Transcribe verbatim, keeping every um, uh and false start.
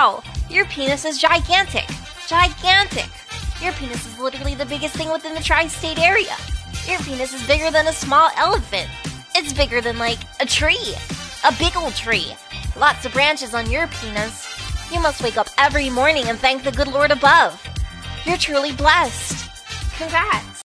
Wow, your penis is gigantic. Gigantic. Your penis is literally the biggest thing within the tri-state area. Your penis is bigger than a small elephant. It's bigger than, like, a tree. A big old tree. Lots of branches on your penis. You must wake up every morning and thank the good Lord above. You're truly blessed. Congrats.